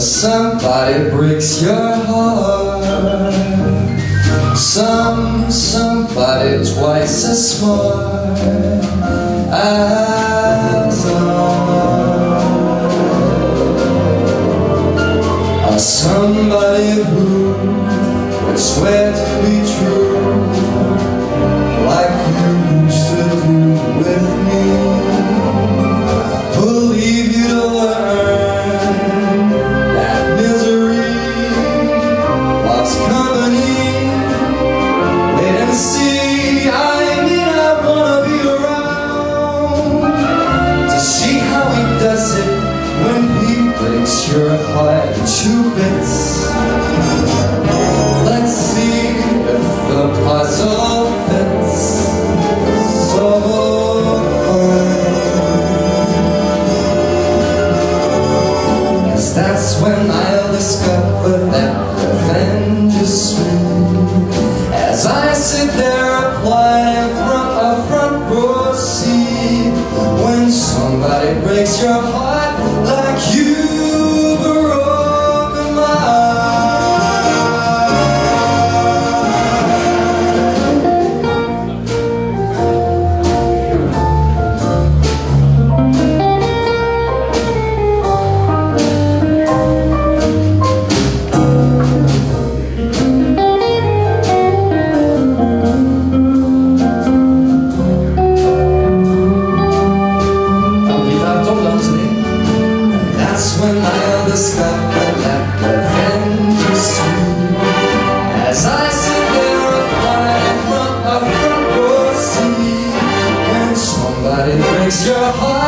Somebody breaks your heart. Somebody twice as smart as I. Somebody who would swear to be true, like you used to do with me. Believe you to learn that misery loves company. Wait and see, I may not wanna be around to see how he does it when he breaks your heart in 2 bits. Let's see if the puzzle fits. So that's when I'll discover that revenge is sweet, as I sit there applying from a front row seat. When somebody breaks your heart like you broke mine. When I'll discover that revenge is sweet, as I sit there applying from a front row seat. When somebody breaks your heart